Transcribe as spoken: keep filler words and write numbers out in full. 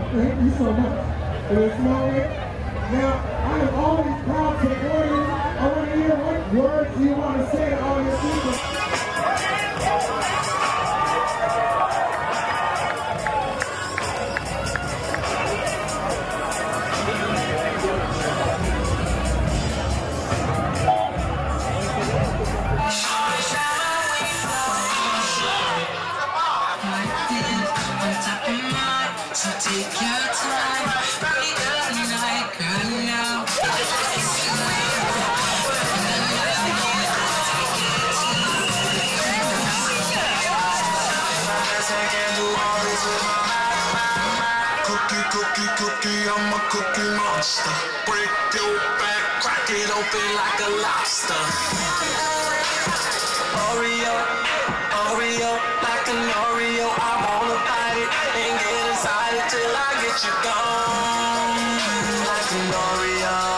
Thank you so much for this moment. Now, I am always proud to order. I want to hear what words you want to say to all your people. So take your time, right up night, girl, now. Cookie, cookie, cookie, I'm a cookie monster. Break your back, crack it open like a lobster. Oreo, Oreo, like an Oreo, I wanna bite it and get inside it till I get you gone. Like an Oreo.